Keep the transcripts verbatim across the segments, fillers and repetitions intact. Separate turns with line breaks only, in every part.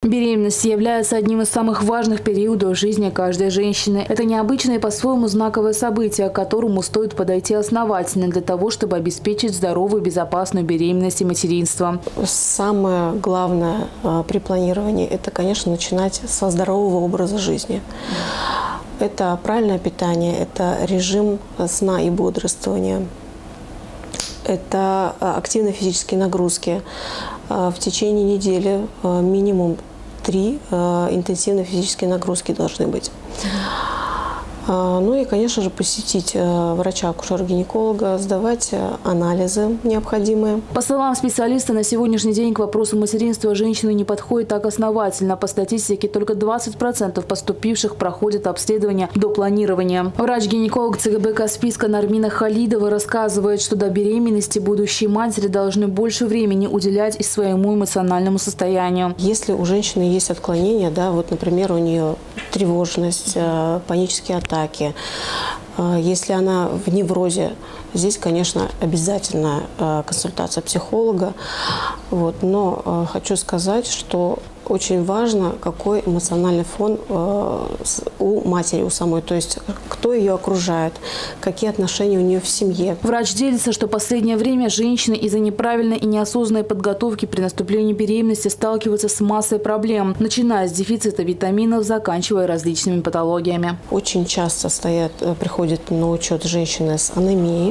Беременность является одним из самых важных периодов жизни каждой женщины. Это необычное и по-своему знаковое событие, к которому стоит подойти основательно для того, чтобы обеспечить здоровую, безопасную беременность и материнство.
Самое главное при планировании – это, конечно, начинать со здорового образа жизни. Это правильное питание, это режим сна и бодрствования. Это активные физические нагрузки. В течение недели минимум три интенсивные физические нагрузки должны быть. Ну и, конечно же, посетить врача-акушера-гинеколога, сдавать анализы необходимые.
По словам специалиста, на сегодняшний день к вопросу материнства женщины не подходит так основательно. По статистике, только двадцать процентов поступивших проходят обследование до планирования. Врач-гинеколог ЦГБ Каспийска Нармина Халидова рассказывает, что до беременности будущие матери должны больше времени уделять и своему эмоциональному состоянию.
Если у женщины есть отклонения, да, вот, например, у нее тревожность, панические атаки, если она в неврозе, здесь, конечно, обязательно консультация психолога. Вот. Но хочу сказать, что очень важно, какой эмоциональный фон у матери, у самой, то есть кто ее окружает, какие отношения у нее в семье.
Врач делится, что в последнее время женщины из-за неправильной и неосознанной подготовки при наступлении беременности сталкиваются с массой проблем, начиная с дефицита витаминов, заканчивая различными патологиями.
Очень часто стоят, приходят на учет женщины с анемией.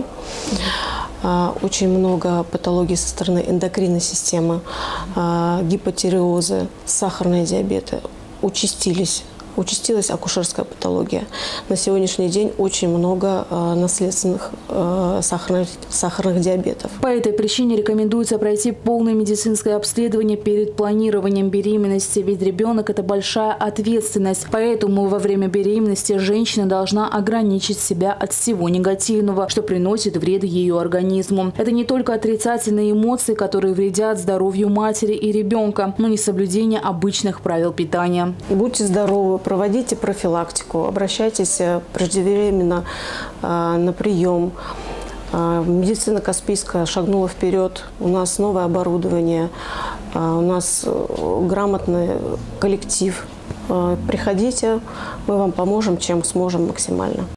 Очень много патологий со стороны эндокринной системы, гипотиреозы, сахарные диабеты участились. Участилась акушерская патология. На сегодняшний день очень много э, наследственных э, сахарных, сахарных диабетов.
По этой причине рекомендуется пройти полное медицинское обследование перед планированием беременности, ведь ребенок – это большая ответственность. Поэтому во время беременности женщина должна ограничить себя от всего негативного, что приносит вред ее организму. Это не только отрицательные эмоции, которые вредят здоровью матери и ребенка, но и соблюдение обычных правил питания.
Будьте здоровы. Проводите профилактику, обращайтесь преждевременно э, на прием. Э, медицина Каспийска шагнула вперед. У нас новое оборудование, э, у нас грамотный коллектив. Э, приходите, мы вам поможем, чем сможем максимально.